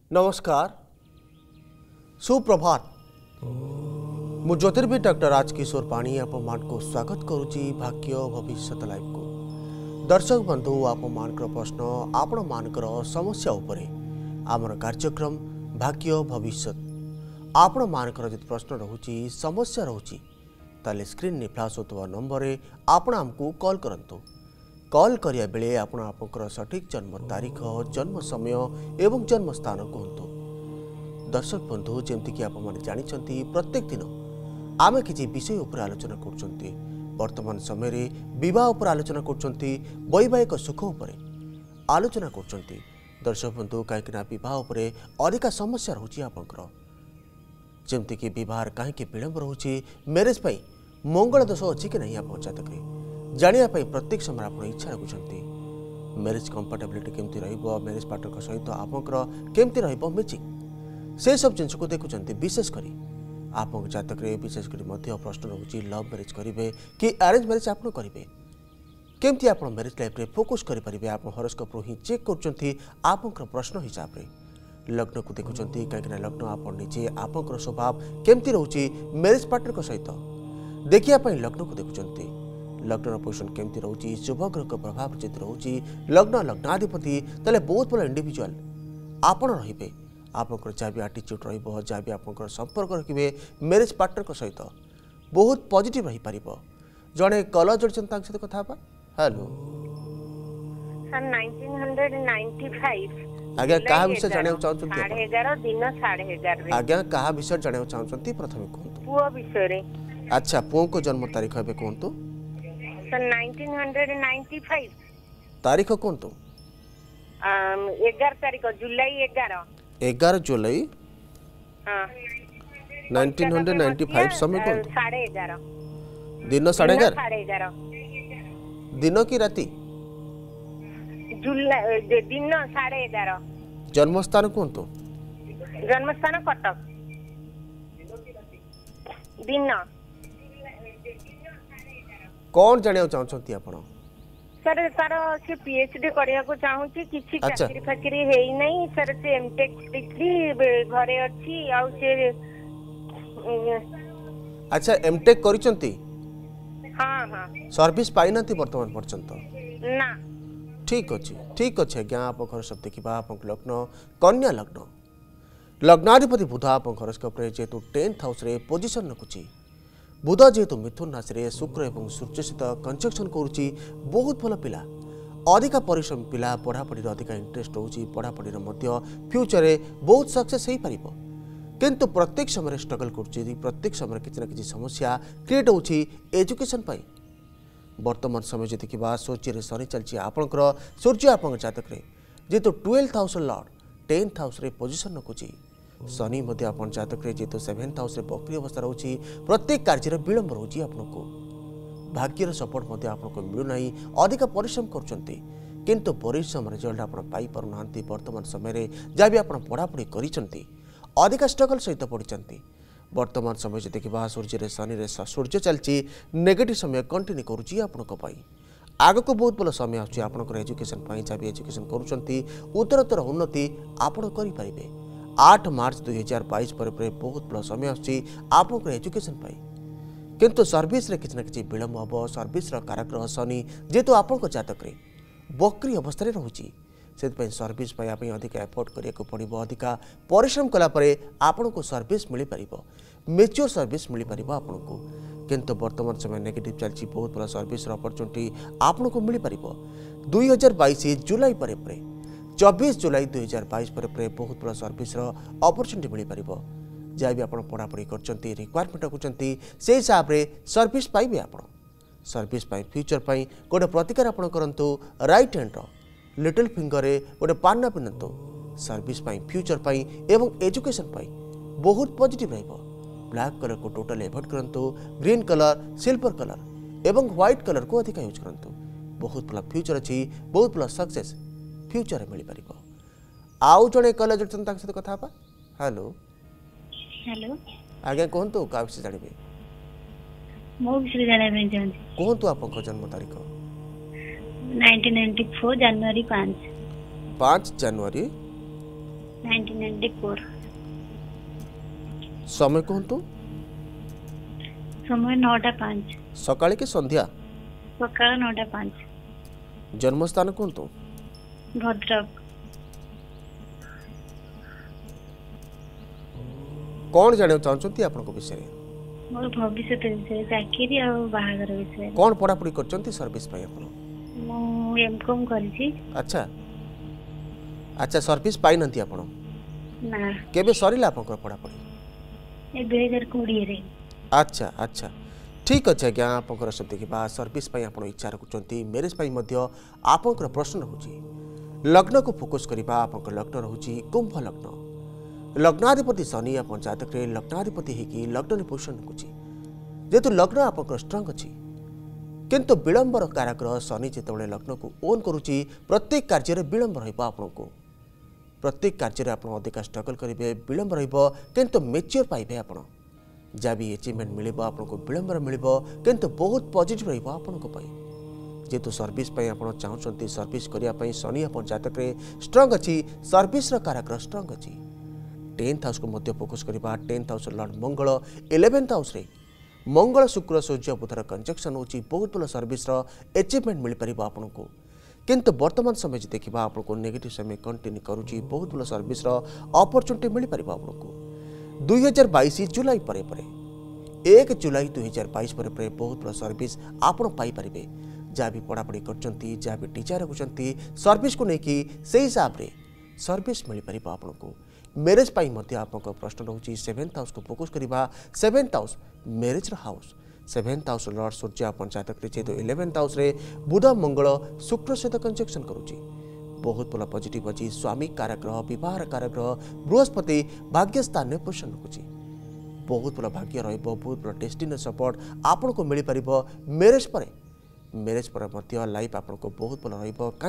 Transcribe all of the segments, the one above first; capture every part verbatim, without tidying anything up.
नमस्कार सुप्रभात मु ज्योतिर्विद डॉक्टर राजकिशोर पाणी आपण को स्वागत करुच्ची भाग्य भविष्य लाइव को। दर्शक बंधु आपण प्रश्न आपण मानकर समस्या उपरे आमर कार्यक्रम भाग्य भविष्य आपण मानकर जब प्रश्न रोची समस्या रोची ताले स्क्रीन ने फ्लैश होता नंबर आपण आमको कॉल करंतु। कॉल करिया बेले आपण आपनकर सठिक जन्म तारीख जन्म समय एवं जन्म स्थान कहतु। दर्शक बंधु जमती कि आपण जानी प्रत्येक दिन आमे किसी विषय उपर आलोचना कर वर्तमान समय रे विवाह उपर आलोचना कर वैवाहिक सुख उपर आलोचना कर। दर्शक बंधु कहीं विवाह उपर अधिक समस्या रोची आपंकर जमती कि विवाह कहीं विलंब रोचे मैरेज पाई मंगल दोष अच्छी कि नहीं आप जातक जानिया प्रत्येक समय आप इच्छा रखुंट मैरेज कंफर्टेबिलिटी केमती रहिबो मैरेज पार्टनर सहित आपंकर केमती रहिबो मैचिंग से सब जिनस को देखुंट विशेषकर आप जातक विशेषकर प्रश्न रोचे लव मैरेज करेंगे कि अरेंज मैरेज आप करेंगे केमती आप मैरेज लाइफ रे फोकस करेंगे आप हॉरोस्कोप रो ही चेक कर प्रश्न हिसाब से लग्न को देखुं कहीं लग्न आप निजे आपंकर स्वभाव केमती रोचे मैरेज पार्टनर सहित देखिए लग्न को देखुं लग्न पोजिशन केमती रोचे शुभ ग्रह प्रभाव जब रोचे लग्न लग्नाधिपति तेल बहुत भल इंडिविजुअल आपण रे आपंकर जहाँ भी आटीट्यूड रहा भी आप संपर्क रखिए मैरेज पार्टनर सहित बहुत पॉजिटिव रही पार जड़े कलर जोड़ते सहित कथा हेलो आज्ञा क्या विषय जाना चाहते आज्ञा क्या विषय जाना चाहते प्रथम कहतु पुओ विषय अच्छा पुओ को जन्म तारीख ए कहतु तारीख कहतु एगार तारीख जुलाई एगार एगार जुलाई नाइनटीन हंड्रेड नाइन्टी फाइव समय कहतु साढ़े एगार दिन साढ़े एगार साढ़े एगार दिन की राति जुलाई दिन साढ़े एगार जन्मस्थान कहतु जन्मस्थान कटक दिन कौन जानिया चाहते आप सर सर से पीएचडी करिया को चाहूची किछि चाकरी फाकरी हेई नहीं सर से एमटेक डिग्री घरे अछि आ से अच्छा एमटेक करिसंती हां हां सर्विस पाइनती वर्तमान पर्यंत ना ठीक अच्छे ठीक अच्छे आज्ञा आप घर सब देखा आप लग्न कन्या लग्न लग्नाधिपति बुध आप हॉरोस्कोप जेहेतु टेन्थ हाउस रे पोजिशन रखुची बुध जेहेतु मिथुन राशि रे शुक्र एवं सूर्य सहित कंजक्शन करुच्ची बहुत भल पिला अधिक परिश्रम पिला पढ़ापढ़ी अधिक इंटरेस्ट रोचे पढ़ापढ़ी फ्यूचर में बहुत सक्सेस हो पार किंतु प्रत्येक समय स्ट्रगल कर प्रत्येक समय किसी ना किसी समस्या क्रिएट होची एजुकेशन पाई वर्तमान समय जो देखा सूर्य शनि चलती आपंकर सूर्य आप जातक जेहेतु twelfth house lord tenth house रे पोजिशन रखुची शनि आप जातक जेहेतु सेवेन्थ हाउस रे बकरी अवस्था रोची प्रत्येक कार्य विलंब रोची आपको भाग्यर सपोर्ट आपको मिलूना अधिक परिश्रम करुँच किंतु परिश्रम रिजल्ट आप पाइना वर्तमान समय जहाँ भी आप पढ़ापढ़ी कर अधिक स्ट्रगल सहित पढ़ी वर्तमान समय जो देखा सूर्य शनि सूर्य चलती नेगेटिव समय कंटिन्यू करुच्ची आपण आग को बहुत भल समय आपर एजुकेशन जहाँ भी एजुकेशन करुँच उत्तरोत्तर उन्नति आपण करें आठ मार्च दुई हजार बैश पर बहुत भल समय आपर एजुकेशन किंतु सर्विस रे किसी ना कि विलंब हम सर्विस काराग्रह शनि जेहेतु आपण जातक बकरी अवस्था रोचे से सर्विस अधिक एफर्ट करिया पड़ो अधिक परिश्रम कलापर आपण को सर्विस मिल पार मेच्योर सर्विस मिल पार आपको किंतु वर्तमान समय नेगेटिव चलती बहुत बड़ा सर्विस अपॉर्चुनिटी आपन को मिल पार दुई हजार बैश जुलाई पर चौबीस जुलाई दुई हजार बैश पर बहुत बड़ा सर्विस अपॉर्चुनिटी मिल पार जहाँ भी आप पढ़ापढ़ी कर रिक्वायरमेंट रखुंट से हिसाब से सर्विस पाइबे आप सर्विस फ्यूचर पर गोटे प्रतिकार आप करूँ राइट हैंड लिटिल फिंगर रे गोटे पान्ना पिंधतु सर्विस फ्यूचर पर एवं एजुकेशन बहुत पॉजिटिव रहिबो ब्लैक कलर को टोटल एवॉइड करंतु ग्रीन कलर सिल्वर कलर एवं व्हाइट कलर को अधिक यूज करंतु बहुत भल फ्यूचर अच्छी बहुत भल सक्सेस फ्यूचर मिल पार आउ जड़े कलर जोड़ते सहित कथा हेलो हेलो आज्ञा कहतु क्या विषय जानवे मो विषय जानबे चाहूँ कहतु आप जन्म तारीख नाइनटीन नाइंटी फोर जनवरी पाँच पाँच जनवरी नाइनटीन नाइंटी फोर। समय कहतु समय नौटा पाँच। सकाळे कि संध्या? सकाळ नौटा पाँच। जन्मस्थान कहतु? भद्रक। कौन जाने चाहते आपन विषय? मोर भविष्य विषय चाकरी और बाहागर विषय। कौन पढ़ापढ़ी करछंती सर्विस पाई आपन? मु एमकॉम करछि। अच्छा अच्छा सर्विस पाई नंती आपन? ना। केबे सरिला आपन पढ़ापढ़ी? ए दो हज़ार बीस रे। अच्छा अच्छा ठीक अच्छे आज्ञा आपंकर सब देखा सर्विस पाई आपण इच्छा रखुंट मैरेज पाई मध्य आपंकर प्रश्न रहुची लग्न को फोकस करवा आपंकर लग्न रहुची कुंभ लग्न लग्नाधिपति शनि आप जातक लग्नाधिपति होगी लग्न पोजिशन रखुची जेहेतु लग्न आपंकर स्ट्रंग अच्छी किंतु विलंबर काराग्रह शनि जिते लग्न को ओन करुच्ची प्रत्येक कार्य विलंब रहा प्रत्येक कार्य आप अधिका स्ट्रगल करेंगे विलंब रु मेच्योर पाइबे आप जहाँ भी अचिवमेंट मिल आपको विलंबर मिल किंतु बहुत पॉजिटिव रहा जेहेतु सर्विस आप चाहते सर्विस करने शनि आप जातक स्ट्रंग अच्छी सर्विस काराग्रह स्ट्रंग अच्छी टेन्थ हाउस को फोकस करवा टेन्थ हाउस लॉर्ड मंगल इलेवेन्थ हाउस रे मंगल शुक्र सूर्य बुधर कंजक्शन होची बहुत भल सर्विस अचिवमेंट मिल पार आपको किंतु वर्तमान समय देखा आपको नेगेटिव समय कंटिन्यू करुच्ची बहुत भल सर्विस अपॉर्चुनिटी मिल पार आपको दुई हजार बैश जुलाई पर परे एक जुलाई दुई हजार बैश पर बहुत बड़ा सर्विस आपड़ पाइपर जहाँ भी पढ़ापढ़ी करछंती जहाँ भी टीचर रखुंट सर्विस को लेकिन से हिसाब से सर्विस मिल पार आपको मैरेज पाई आप प्रश्न रोचे सेवेन्थ हाउस को फोकस करवा seventh house marriage house seventh house lord सूर्य आप जातक जेहेतु इलेवेन्थ हाउस रे बुध मंगल शुक्र सहित कंजक्शन करुच्ची बहुत भल पॉजिटिव अच्छी स्वामी काराग्रह विवाह काराग्रह बृहस्पति भाग्य स्थान में पोषण रखुच्छी बहुत भल भाग्य बहुत भल डेस्टिनी सपोर्ट आपन को मिल पार मैरेज पर मैरेज पर लाइफ आपको बहुत भल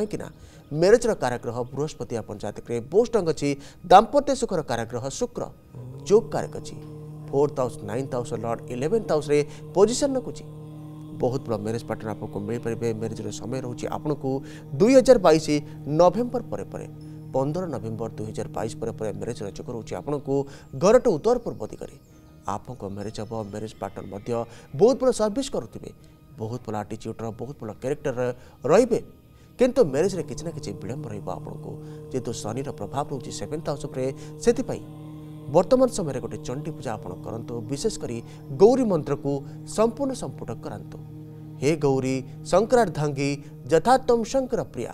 रहीं मैरेज काराग्रह बृहस्पति आप जातक बहुत स्ट्रंग अच्छी दाम्पत्य सुखर काराग्रह शुक्र जोग कारक अच्छी fourth house ninth house lord eleventh house रे पोजिशन रखुच्छी बहुत बड़ा मैरेज पार्टनर आपको मिल पारे मैरेज समय रोचे आपन को दुई हजार बैश नवेम्बर पर पंद्रह नवेम्बर दुई हजार बैश पर मैरेज योग रोचे आपन को घर टू उत्तर पूर्व दिगरे आपको मैरेज हम मैरेज पार्टनर बहुत बड़ा सर्विस करुवे बहुत भल आटीट्यूड्र बहुत भल क्यारेक्टर रे किंतु मैरेज रे किसी ना कि विलंब रहा जेहेतु शनि प्रभाव रोचे सेवेन्थ हाउस से वर्तमान समय गोटे चंडी पूजा आप करंतु विशेषकर गौरी मंत्र को संपूर्ण संपुट करांतु हे गौरी शंकरार्धांगी यथा तम शंकर प्रिया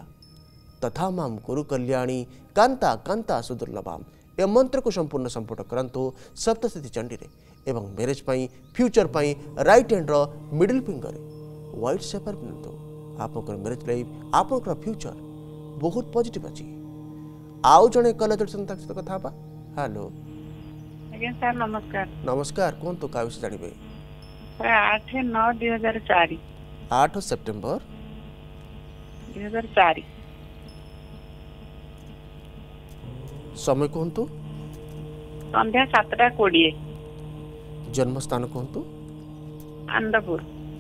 तथा माम गुरु कल्याणी कांता कांता सुदुर्लभाम ए मंत्र को संपूर्ण संपुट करांतु सप्तशती चंडी रे एवं मैरेज पाई फ्यूचर पाई राइट हैंड रो मिडिल फिंगर व्हाइट सेपर पिनतु आपनकर मैरेज लाइफ आपनकर फ्यूचर बहुत पॉजिटिव अछि आउ जणे कल दर्शन तक सहित कथा बा हेलो आज्ञा सर नमस्कार। नमस्कार कौन तो का विषय जानिबे? सर आठ नौ दुई हजार चार आठ सेप्टेम्बर दुई हजार चार समय कहतु? संध्या सातटा कोड़े जन्म स्थान कहतु? आनंदपुर।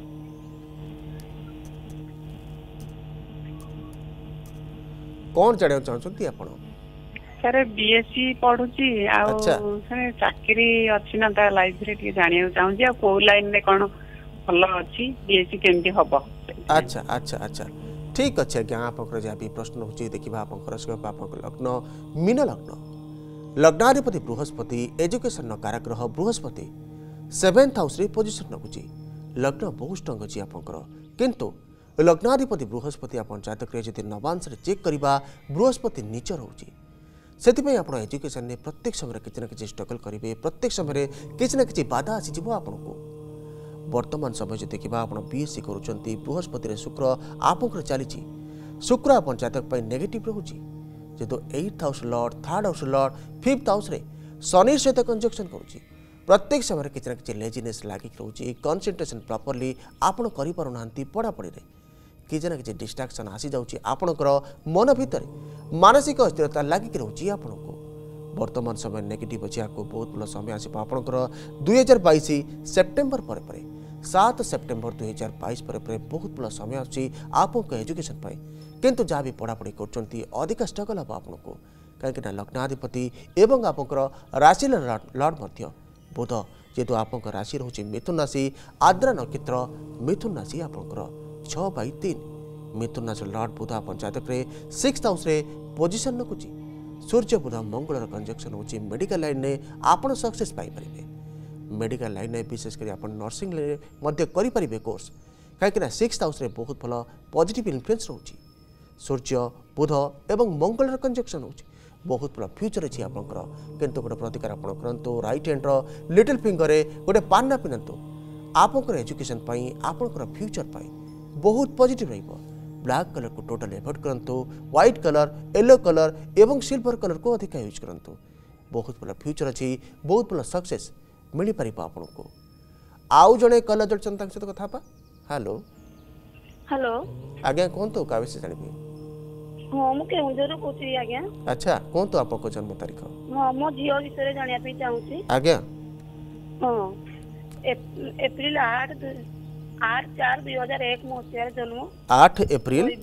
कौन जानिया चाहछंती आपण? सर बीएससी पढ़ुची आउ सर चाकरी अछि ना ता लाइफ रे के जानिया चाहूची आ को लाइन रे कोन भलो अछि बीएससी केमती हबो? अच्छा अच्छा अच्छा ठीक अच्छे आज्ञा आपंकर जहाँ भी प्रश्न होची देखा आपंकर आपंकर लग्न मीन लग्न लग्नाधिपति बृहस्पति एजुकेशन काराग्रह बृहस्पति सेवेन्थ हाउस रे पोजिशन रखुची लग्न बहुत स्ट्रंग अच्छी आपंकर किंतु लग्नाधिपति बृहस्पति आप जातक जब नवांश चेक करवा बृहस्पति नीच रोचे से आप एजुकेशन में प्रत्येक समय किसी ना कि स्ट्रगल करेंगे प्रत्येक समय किसी ना कि बाधा आसीज आपन को वर्तमान समय जो देखा आप बीएससी करुँच बृहस्पति शुक्र आपंकर चली शुक्र आप जातक नेगेटिव रोचे जेहेतु eighth house lord third house lord fifth house शनि सहित कंजक्शन करुच्ची प्रत्येक समय किसी ना कि लेजिनेस लगिक रोचे कन्सेंट्रेशन प्रॉपर्ली आपड़ कर पढ़ापढ़ी किसी ना कि डिस्ट्राक्शन आसी जाऊँगी आपणकर मन भितर मानसिक अस्थिरता लगिक रोचे आपन को वर्तमान समय नेगेटिव अच्छी आपको बहुत भल समय आसो आपणकर दुई हजार बैश सेप्टेम्बर पर परे सात सेप्टेम्बर दुई हजार बैश पर बहुत भल समय आसूँ आपको एजुकेशन किंतु जहाँ भी पढ़ापढ़ी कर अधिक स्ट्रगल हम आपको कहीं लग्नाधिपति एवं आपंकर राशि लॉर्ड मध्य बुध जेहेतु आपंकर राशि रोचे मिथुन राशि आद्रा नक्षत्र मिथुन राशि आपंकर छः बै तीन मिथुन राशि लॉर्ड बुध आप जातक सिक्स हाउस पोजिशन रखुची सूर्य बुध मंगल कंजक्शन होची मेडिकल लाइन में आपन सक्सेस पाई परिबे मेडिकल लाइन में विशेषकर आप नर्सिंग लाइन करें कोर्स कहीं सिक्स हाउस बहुत भल पॉजिटिव इन्फ्लुएंस रोची सूर्य बुध एवं मंगल कंजक्शन होची बहुत भल फ्यूचर अच्छी आपंकर किंतु गोटे प्रतिकार आप करूँ राइट हैंड लिटिल फिंगर गोटे पाना पिंधु आपंकर एजुकेशन आपंकर फ्यूचर बहुत पॉजिटिव रहिबो ब्लैक कलर को टोटल एवॉइड करूँ व्हाइट कलर येलो कलर एवं सिल्वर कलर को अधिक यूज करूँ बहुत भल फ्यूचर अच्छी बहुत भल सक्सेस मिल पार आपन को आउ जड़े कल जोड़न सहित कथा हेलो हेलो आज्ञा कहतु क्या विषय जानवी हाँ मु केउंझर कहूची आज्ञा अच्छा कहतु आपको जन्म तारीख हाँ मो झियो विषय जानिया पे चाहूची आज्ञा हाँ एप्रिल आठ आठ चार दुई हजार एक मसीह जन्म आठ एप्रिल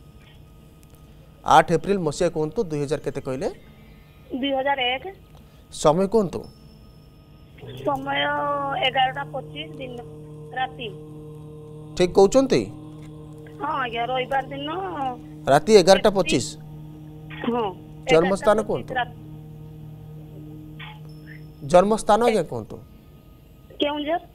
आठ एप्रिल मसीहा कहतु दुई हजार केते कहले दुई हजार एक समय कहतु समय एगारटा पच्चीस दिन राति ठीक कहते हाँ आज्ञा रविवार दिन राति एगारटा पच्चीस हाँ जन्म स्थान कहतु जन्म स्थान आज्ञा कहतु केउंझर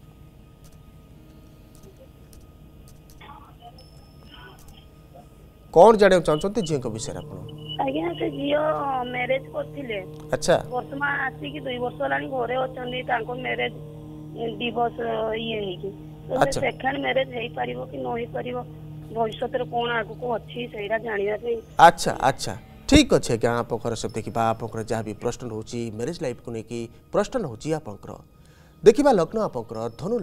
कौन जाने चाहते झी विषय आप आज्ञा से झियो मैरिज करथिले अच्छा वर्तमान आसी कि दुई वर्ष लानी घरे अछंदी तांको मैरिज डिवोर्स ये हे कि तो सेकंड मैरिज हेई परिबो कि न हेई परिबो भविष्य रे कोन आगु को अछि सेरा जानिया पे अच्छा अच्छा ठीक अच्छे क्या आप सब देखा आप जहाँ भी प्रश्न रोची मैरिज लाइफ को लेकिन प्रश्न रोची आप देखा लग्न आप धनु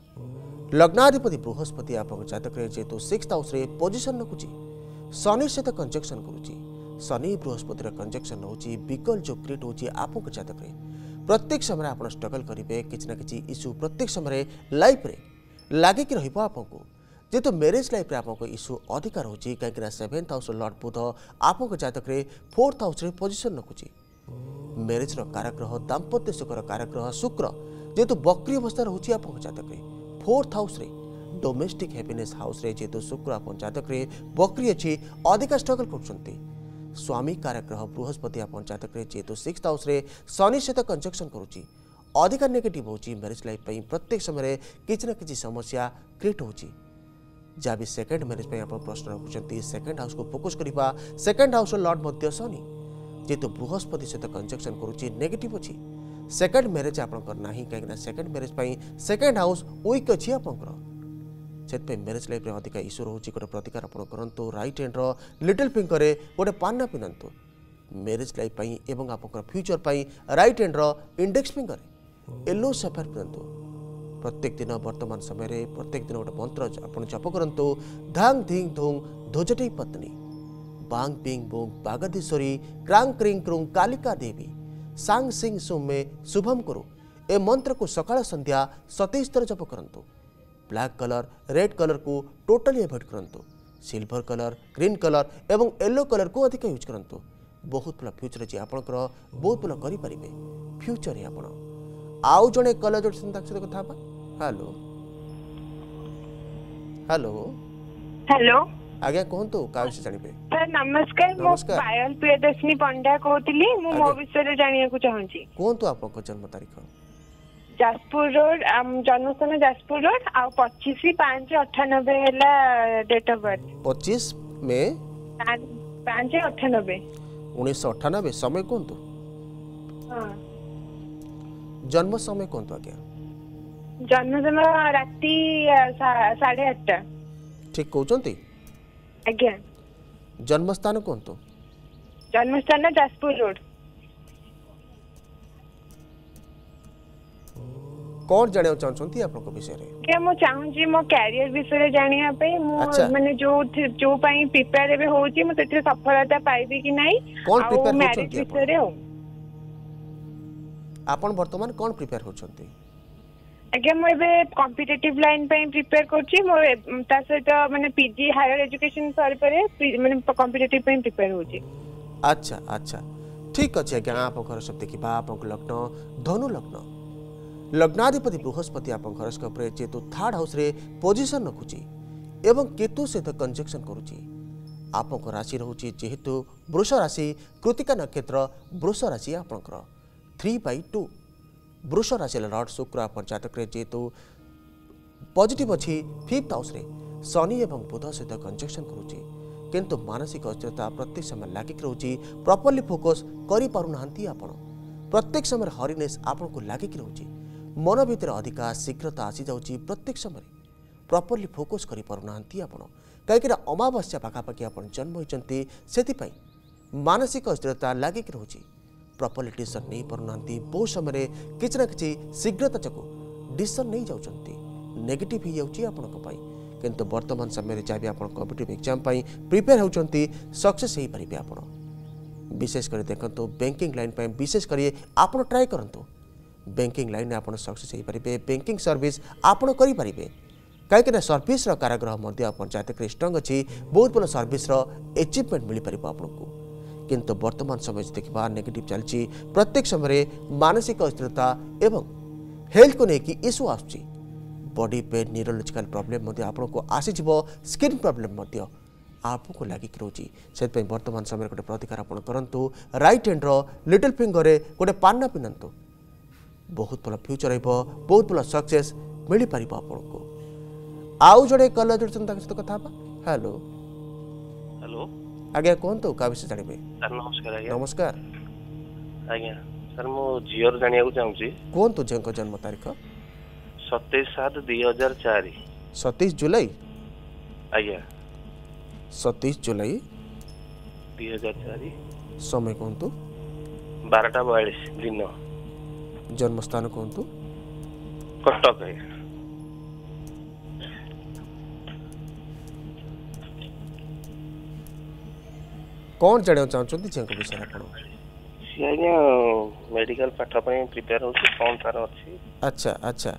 लग्न लग्नाधिपति बृहस्पति आप जातक जेहेतु सिक्स हाउस पोजिशन रखुची शनि सहित कंजक्शन करुच्ची शनि बृहस्पति कंजक्शन होची विकल जो क्रिएट होची आप जातक प्रत्येक समय आप स्ट्रगल करेंगे किसी ना कि इश्यू प्रत्येक समय लाइफ रे लगिक रहा जेहेतु मैरिज लाइफ आपको इश्यू अधिकार होची कहीं सेवेन्थ हाउस लॉर्ड बुध आप जातक फोर्थ हाउस पोजिशन रखुची मैरिज कारग्रह दाम्पत्य सुखर कारग्रह शुक्र जेहेतु बक्री अवस्था रोचे आप जातक fourth house domestic happiness house रे जेहेतु शुक्र आप जातक बक्री अच्छी अधिक स्ट्रगल कर स्वामी कारग्रह बृहस्पति आप जातक जेहेतु सिक्स हाउस शनि सहित कंजक्शन करुच्ची अधिक नेगेटिव होची मैरिज लाइफ प्रत्येक समय किसी ना कि समस्या क्रिएट होची जहाँ भी सेकेंड मैरिज आप प्रश्न रखुच्च सेकेंड हाउस को फोकस करवा सेकेंड हाउस लॉर्ड मध्य शनि जेहेतु बृहस्पति सहित कंजक्शन करुच्ची नेगेटिव अच्छी सेकेंड मैरिज आपंकर ना कहीं second marriage second house weak अच्छी आपंकर से मैरिज लाइफ में अधिक इश्यू रोचे गोटे प्रतिकार आप करूँ राइट हैंड लिटिल फिंगर गोटे पाना पिंधु मैरिज लाइफ एवं आप future right hand index finger yellow sapphire पिंधु प्रत्येक दिन वर्तमान समय प्रत्येक दिन गोटे मंत्र आप जप करूँ धांग धिंग धुंग ध्वजटे पत्नी बांग पिंग बुंग बागधीश्वरी क्रांग क्रिंग क्रुंग कालिका देवी सांग सिंह सुमे शुभम करो ए मंत्र को सकाळ संध्या सतैश थर जप करूँ ब्लैक कलर रेड कलर को टोटली एवॉइड करूँ सिल्वर कलर ग्रीन कलर एवं येलो कलर को अधिक यूज करूँ बहुत भल फ्यूचर अच्छी आपंकर बहुत भल करेंगे फ्यूचर ही आप आउ जड़े कलर जोड़ सहित कथा हेलो हेलो हेलो आज्ञा कहतु क्या विषय जानवे सर नमस्कार मो पायल प्रियदर्शनी पंडा कहती मु मो विषय जानिया को चाहूची कहतु आपको जन्म तारीख जाजपुर रोड जन्मस्थान जाजपुर रोड आ पच्चीस पांच अठानबे है डेट ऑफ बर्थ पच्चीस में पांच अठानबे उन्नीस अठानबे समय कहतु जन्म समय कहतु आज्ञा जन्म समय राति साढ़े आठटा ठीक कहते आज्ञा जन्मस्थान कहतु जन्मस्थान जाजपुर रोड कौन जानिया चाहछंती आपनको विषय रे के मो चाहूची मो कैरियर विषय जानिया पे मो माने जो जो पई प्रिपेयर एबे होची मो तेरे सफलता पाइबे कि नाही कौन प्रिपेयर मैरिज विषय रे हो आपण वर्तमान कौन प्रिपेयर होचंती आगे मो एबे कॉम्पिटिटिव लाइन पे प्रिपेयर करची मो ता सहित माने पीजी हायर एजुकेशन सर परे माने कॉम्पिटिटिव पे प्रिपेयर होची अच्छा अच्छा ठीक अच्छे आज्ञा आप घर सब देखा आप लग्न धनु लग्न लग्नाधिपति बृहस्पति आप हरोस्कोप जेहेतु थर्ड हाउस रे पोजिशन रखुची एवं केतु सहित कंजक्शन करुची आप राशि रोचे जेहेतु वृष राशि कृतिका नक्षत्र वृष राशि आपंकर थ्री बै टू वृष राशि लॉर्ड शुक्र आप जातक जेहेतु पॉजिटिव अच्छी फिफ्थ हाउस रे शनि एवं बुध सहित कंजक्शन करुची किंतु मानसिक अस्थिरता प्रत्येक समय लागिक रोचे प्रॉपर्ली फोकस करि पारु नाहंती आपण प्रत्येक समय हरिनेस आपन को लागिक रोचे मन भीतर अधिका शीघ्रता आसी जाउची प्रत्येक समय प्रॉपर्ली फोकस करि पारु नाहंती आपण कहीं अमावास्या पाखापाखि आप जन्म होती से मानसिक अस्थिरता लागिक रोचे प्रॉपर्ली डिसीजन नहीं पारना बहुत समय किसी ना कि शीघ्रता चकु डिसीजन नहीं जाउछंती नेगेटिव हो जाउची आपनक पई किंतु वर्तमान समय जहाँ भी आप कॉम्पिटिटिव एग्जाम प्रिपेयर होती सक्सेस हो पारे आप विशेषकर देखो बैंकिंग लाइन पर विशेषकर आप ट्राए करूँ बैंकिंग लाइन आप सक्सेस हो पारे बैंकिंग सर्विस आपड़ करें कहीं सर्विस काराग्रह जातक स्ट्रंग अच्छी बहुत भल सर्विस एचिवमेंट मिल पार आपको किंतु वर्तमान समय देखा नेगेटिव चलती प्रत्येक समय मानसिक अस्थिरता एवं हेल्थ को लेकिन इश्यू आसूँ बॉडी पेन न्यूरोलॉजिकल प्रॉब्लम आपको आसीज स्किन प्रॉब्लम आपको लागिक रोचे से वर्तमान समय गोटे प्रतिकार आप करूँ राइट हैंड लिटिल फिंगर रे गोटे पाना पिंधतु बहुत भल फ्यूचर बहुत भल सक्सेस मिल पार आपको आउ जड़े कल जोड़ते सहित कथा हेलो हेलो आज्ञा कहतु क्या विषय जानवे सर नमस्कार आज्ञा नमस्कार आज्ञा सर मो झीर जानिया चाहूँगी कहतु झील को जन्म तारीख सतैश सात दुई हजार चार सतैश जुलाई आज्ञा सतैश जुलाई दुई हजार चार समय कहतु बारटा बयालीस दिन जन्मस्थान कहतु कटक है कौन जाना चाहते झील विषय आप आज्ञा मेडिकल पाठ प्रिपेयर हो कौन तार अच्छी अच्छा अच्छा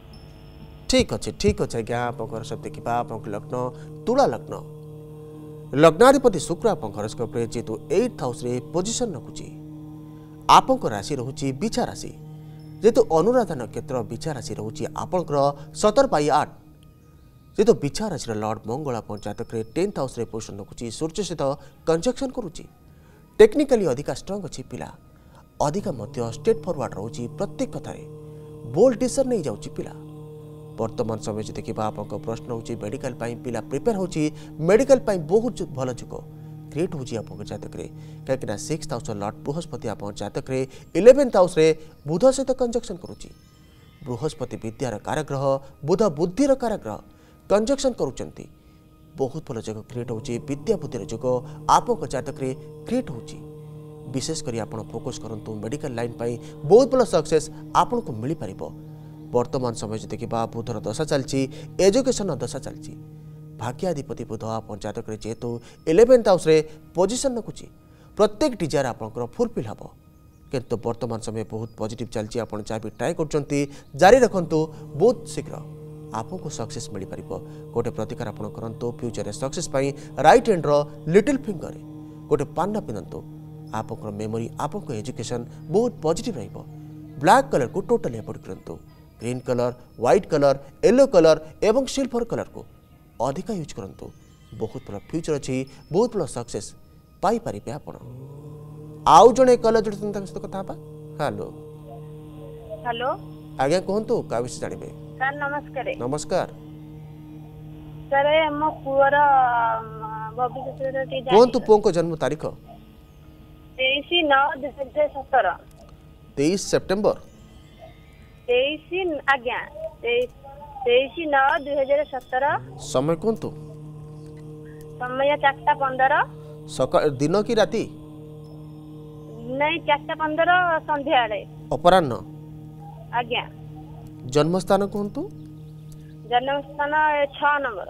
ठीक अच्छे ठीक अच्छे आज्ञा आप सब देखा आप लग्न तुला लग्न लग्नाधिपति शुक्र आप हरोस्कोप जेहेतु एट हाउस रे पोजिशन रखुची आपण राशि रोचे बिछा राशि जेहेतु अनुराधा नक्षत्र बिछा राशि रोचे आपंकर सतर पाई आठ जेहेतु बिछा राशि लॉर्ड मंगल आप जातक टेन्थ हाउस रे पोजिशन रखुची सूर्य सहित कंजक्शन करुची टेक्निकाली अधिका स्ट्रंग अच्छी पिला अधिका मध्य स्ट्रेट फॉरवर्ड रोचे प्रत्येक कथार बोल्ड डिसीजन नहीं जाउची पिला वर्तमान समय देखा आप प्रश्न होची मेडिकल पिला प्रिपेयर होची मेडिकल बहुत भल जुग क्रिएट होची आप जातक कहीं सिक्स हाउस लॉर्ड बृहस्पति आप जातक इलेवेन्थ हाउस रे बुध सहित कंजक्शन करुची बृहस्पति विद्यार काराग्रह बुध बुद्धिर काराग्रह कंजक्शन करुचंती बहुत भल जग क्रिएट होची विद्या बुद्धिर जुग आप जातक क्रिएट होची विशेषकर आप फोकस करूँ मेडिकल लाइन बहुत भल सक्सेस आपन को मिल पार वर्तमान समय देखा बुधर दशा चलती एजुकेशन दशा चलती भाग्याधिपति बुध आप जातक जेहेतु इलेवेन्थ हाउस रे पोजिशन रखुची प्रत्येक डिजायर आपंकर फुलफिल हम किंतु वर्तमान समय बहुत पॉजिटिव चलती आप जहाँ भी ट्राए कर जारी रखु बहुत शीघ्र आपको सक्सेस मिल पार गोटे प्रतिकार आप करूँ future success right hand little finger गोटे पाना पिंधतु आप मेमोरी आप एजुकेशन बहुत पॉजिटिव ब्लैक कलर को टोटली अवॉइड करूँ green colour white colour yellow colour एवं सिल्वर कलर को अधिका यूज करूँ बहुत भल फ्यूचर अच्छी बहुत भल सक्सेस पाई पारे आप आउ जड़े कलर जोड़ते सहित कथा हेलो हेलो आज्ञा कहतु क्या विषय जानवे सर नमस्कार नमस्कार सर मो पुअर भविष्य कहतु पुओ को जन्म तारीख तेईस नौ दुई हजार सतर तेईस सेप्टेम्बर तेईस आज्ञा तेईस नौ दुई हजार सतर समय कहतु समय चारटा पंदर सकाळ दिन की राति नहीं चारटा पंदर संध्या अपराह्न आज्ञा जन्मस्थान कहतु जन्मस्थान छह नंबर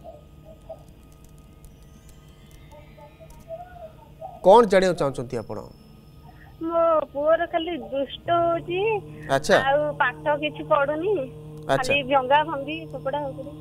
कौन जानिया चाहते आपण मो पुअर खाली दुष्ट होची अच्छा आ पाठ किछि पढुनी खाली भंगा भंगी कपड़ा होकरी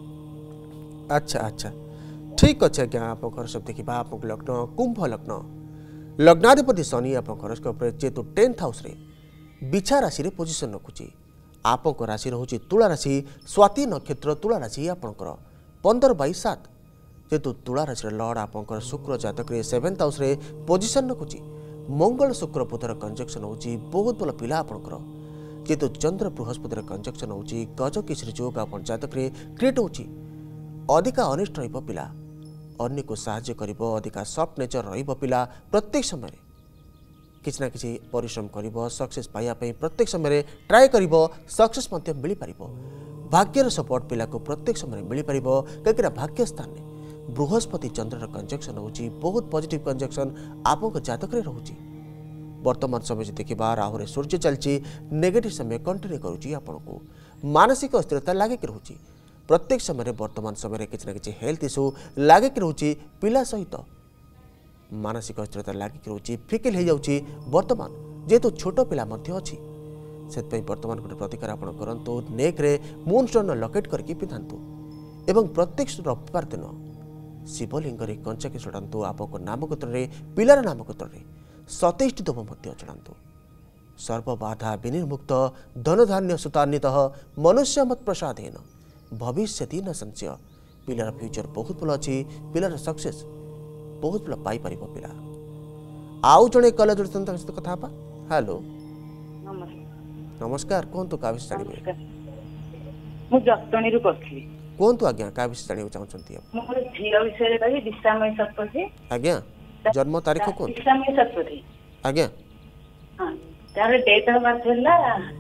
अच्छा अच्छा ठीक अच्छे क्या आप घर सब देखा आप लग्न कुंभ लग्न लग्नाधिपति शनि आप हॉरोस्कोप जेहेतु टेन्थ हाउस रे बिछा राशि रे पोजिशन रखुची आपंक राशि रोचे तुला राशि स्वाति नक्षत्र तुला राशि आपंकर पंदर बै सात जेहेतु तुला राशि लर्ड आपंकर शुक्र जातक सेवेन्थ हाउस रे पोजिशन रखुची मंगल शुक्र बुधर कंजक्शन होची बहुत भल पिला आपंकर जेहेतु चंद्र बृहस्पतिर कंजक्शन होची गज किशोरी जोग आप जातक क्रिएट होची अधिका अनिष्ट रहिबो पिला अन्य को साहाय्य करिबो अधिका सॉफ्ट नेचर रहिबो पिला प्रत्येक समय किसी ना किसी परिश्रम करिबो सक्सेस पाइबा पई प्रत्येक समय ट्राए करिबो सक्सेस मध्य मिली पारिबो भाग्यर सपोर्ट पिला को प्रत्येक समय मिली पारिबो ककरा भाग्य स्थान में बृहस्पति चंद्र कंजक्शन होची बहुत पॉजिटिव कंजक्शन आपको जातक रे रहउची वर्तमान समय जे देखिबा राहु रे सूर्य चलची नेगेटिव समय कंटिन्यू करूची आपनको मानसिक अस्थिरता लागे कि रहउची प्रत्येक समय वर्तमान समय किसी ना किसी हेल्थ इश्यू लागे कि रहउची पिला सहित मानसिक अस्थिरता लागे कि रहउची फिकिल हो जाउची वर्तमान जेहेतु छोट पिला मध्य अछि सेतपई वर्तमान गोटे प्रतिकार आपण करंतु नेक रे मून स्टोन लकेट करके पिधांतु एवं प्रत्येक रविवार दिन शिवलिंग रे कंचा के चढ़ातु आपको नामकत्र रे पिलार नामकत्र रे सतेइश दम मध्य चढ़ातु सर्वबाधा विनिर्मुक्त धनधान्य सुतान्वित मनुष्य मत प्रसादेन भविष्यति न संशय पिलार फ्यूचर बहुत भल अच्छी पिलार सक्सेस बहुत भल पाई पारिबो पिला आउ जणे कल जोड़तन तक सहित कथा बा हेलो नमस्कार कोन तो का विषय जानिबे मु जटणी रु करथि कोन तो आज्ञा का विषय जानिबे चाहछंती आप मोर झियो विषय रे कहि दिशामय सतपथी आज्ञा जन्म तारीख कोन दिशामय सतपथी आज्ञा हां तार डेट ऑफ बर्थ होला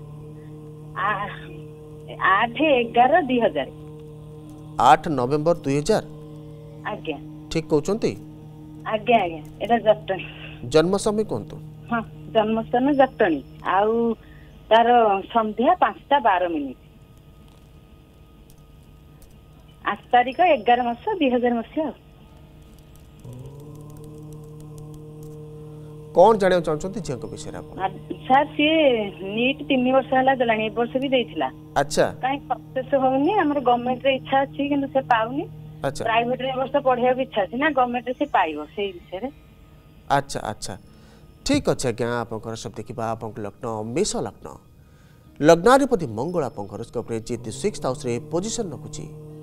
आठ ग्यारह दो हज़ार आठ नवंबर दो हज़ार आज्ञा ठीक कहउचंती आज्ञा आज्ञा एटा जटणी जन्म समय कोन तो हां जन्म स्थान जटणी आउ तार संध्या पाँचटा बारह मिनिट आठ तारीख एगार मास दुई हजार मसीहा कौन जाने चाहते झील विषय सर सी नीट तीन वर्ष है देलानी ए वर्ष भी देइथिला अच्छा काई सक्सेस होउनी हमर गवर्नमेंट रे इच्छा अछि किंतु से पाउनी अच्छा प्राइवेट रे वर्ष पढ़िया भी इच्छा अछि ना गवर्नमेंट रे से पाइबो सेही विषय रे अच्छा अच्छा ठीक अच्छे आज्ञा आपंकर सब देखिबा आपंक लग्न मेष लग्न लग्नाधिपति मंगल आपंकर स्कोप रे जेतु सिक्स्थ हाउस रे पोजीशन रखुची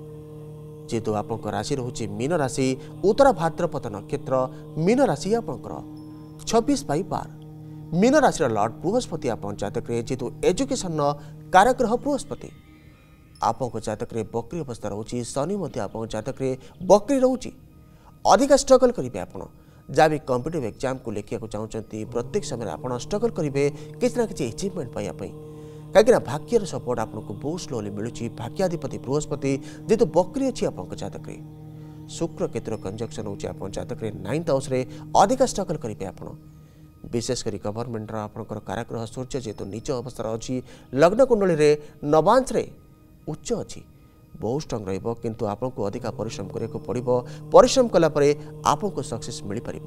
जेतु आपंक राशि रहउची मीन राशि उत्तर भाद्रपद नक्षत्र मीन राशि आपंकर छब्बीस बाई बार मीन राशि लॉर्ड बृहस्पति आप जातक जेतु एजुकेशन कारग्रह बृहस्पति आपको जातक बकरी अवस्था रोचे शनि आप जातक बकरी रोचे अधिक स्ट्रगल करेंगे आप जहाँ भी कॉम्पिटिटिव एग्जाम को लिखा चाहते प्रत्येक समय आप स्ट्रगल करेंगे किसी ना कि अचिवमेंट पाइबापी कहीं भाग्यर सपोर्ट आपको बहुत स्लोली मिलूँ भाग्याधिपति बृहस्पति जेहेतु बकरी अच्छी आप जातक शुक्र केतुर कंजक्शन होची आप जातक नाइन्थ हाउस रे अधिक स्ट्रगल करेंगे आप विशेषकर गवर्नमेंट आपंकर काराग्रह सूर्य जेहेतु नीच अवस्था अच्छी लग्न कुंडली रे नवांश रे उच्च अच्छी बहुत स्ट्रंग रहिबो किंतु आपको अधिक परिश्रम करने पड़ो परिश्रम कलापर आपको सक्सेस मिल पार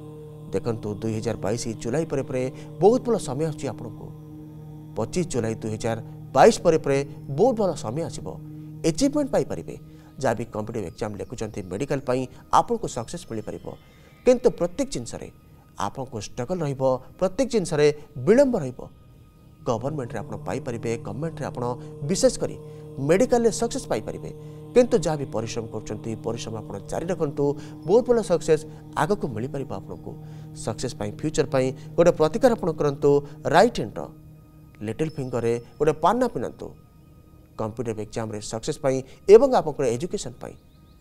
देखु दुई हजार बैश जुलाई पर बहुत भल समय आसूँ आपको पच्चीस जुलाई दुई हजार बैश पर बहुत भल समय आसो एचिवमेंट पाइपर जहाँ भी कॉम्पिटिटिव एग्जाम लिखुंट मेडिकल आपको सक्सेस मिल पार किंतु प्रत्येक जिनस आपको स्ट्रगल रहिबो प्रत्येक जिनस विलंब रहिबो गवर्नमेंट रे आपण पाई परिबे गवर्नमेंट रे आपण विशेषकर मेडिकल रे सक्सेस पाई परिबे किंतु जहाँ भी परिश्रम करचंती परिश्रम आपण जारी रखंतु बहुत भल सक्सेस आग को मिल पार आपको सक्सेस पाई फ्यूचर पाई गोटे प्रतिकार आपण करंतु राइट हैंड लिटिल फिंगर रे गोटे पाना पिनंतु कॉम्पिटिटिव एग्जाम रे सक्सेस पाई एवं आपको एजुकेशन पाई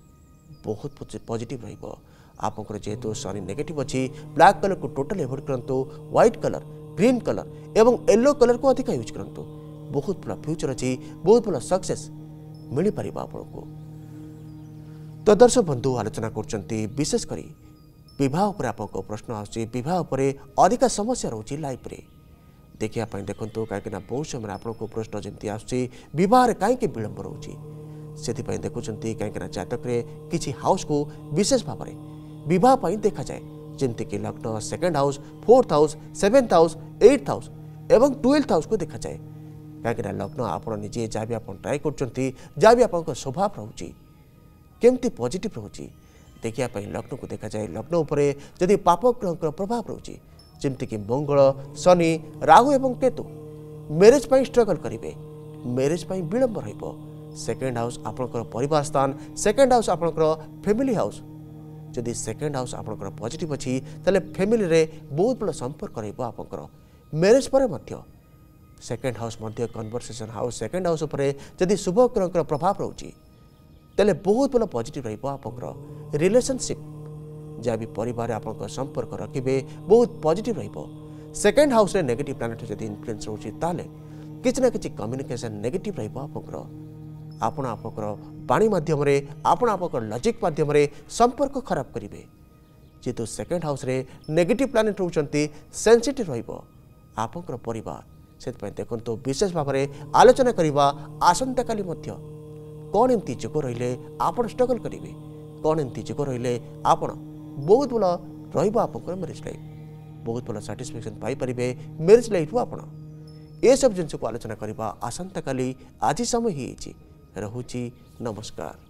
बहुत पॉजिटिव रहिबो आपंकर जेहेतु शनि नेगेटिव अच्छी ब्लैक कलर को टोटल एवॉइड करंतु व्हाइट कलर ग्रीन कलर एवं येलो कलर को अधिक यूज करंतु बहुत भल फ्यूचर अच्छी बहुत भल सक्सेस मिल पार आपको तो दर्शक बंधु आलोचना करचंती विशेषकर विवाह पर आपको प्रश्न आसुची विवाह पर अधिक समस्या रोची लाइफ रे देखिया देखंतु कहीं बहुत समय आपको प्रश्न जमी आसुची विवाह कहीं विलंब रोची से देखुंत कहीं जातक किसी हाउस को विशेष भाव में विवाह पाई देखा जाए जमती कि लग्न second house fourth house seventh house eighth house एवं ट्वेल्थ हाउस को देखा जाए कहीं लग्न आप निजे जहाँ भी आप ट्राए कर जहाँ भी आप स्वभाव रोचे केमती पॉजिटिव रोचे देखापी लग्न को देखा जाए लग्न उपर जदि पाप ग्रह प्रभाव रोचे जमतीक मंगल शनि राहु एवं केतु मैरेज पर स्ट्रगल करेंगे मैरेज पर विलंब रहिबो सेकेंड हाउस आपनकर परिवार स्थान सेकेंड हाउस आपनकर फैमिली हाउस जदि सेकेंड हाउस आपनकर पॉजिटिव अच्छी ताले फैमिली रे बहुत बड़ संपर्क रहइबो आपनकर मैरेज पर मध्य सेकेंड हाउस मध्य कन्वर्सेशन हाउस सेकेंड हाउस उपरे जदि शुभ ग्रहकर प्रभाव रोची ताले बहुत बड़ पॉजिटिव रहइबो आपनकर रिलेशनशिप जहाँ भी परिवार आपनकर संपर्क रखिबे बहुत पॉजिटिव रहइबो सेकेंड हाउस रे नेगेटिव प्लैनेट जदि इन्फ्लुएंस रोची ताले किछ ना किछ कम्युनिकेशन नेगेटिव रहइबो आपनकर आपण आपकर वाणी माध्यम आपण आपकर लॉजिक माध्यम संपर्क खराब करेंगे जेहेतु सेकेंड हाउस रे नेगेटिव प्लैनेट होती सेंसिटिव रहिबो आपनकर परिवार से देखो विशेष भाव में आलोचना करवा आसंता काली मध्य कौन एमती जोग रहिले आपण स्ट्रगल करेंगे कौन एमती जोग रहिले आपण बहुत भल रहिबो आपनकर मैरिज लाइफ बहुत भल सैटिस्फैक्शन पाई परिबे मैरिज लाइफ आपण ए सब जिनस को आलोचना करवा आसंता काली आज समय ही रहुची नमस्कार।